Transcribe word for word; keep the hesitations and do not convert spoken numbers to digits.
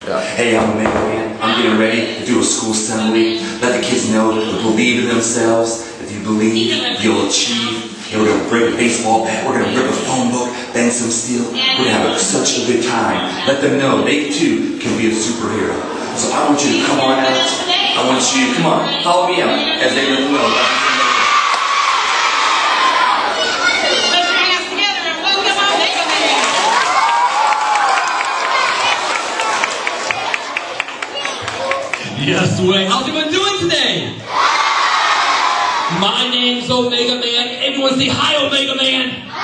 Yeah. Hey, I'm Omegaman. I'm getting ready to do a school assembly. Let the kids know to believe in themselves. If you believe, you'll achieve. And we're going to break a baseball bat. We're going to rip a phone book, bang some steel. We're going to have a, such a good time. Let them know they too can be a superhero. So I want you to come on out. I want you to, come on, follow me out as they let them know. Yes, way. How's everyone doing today? My name's Omegaman. Everyone say hi, Omegaman.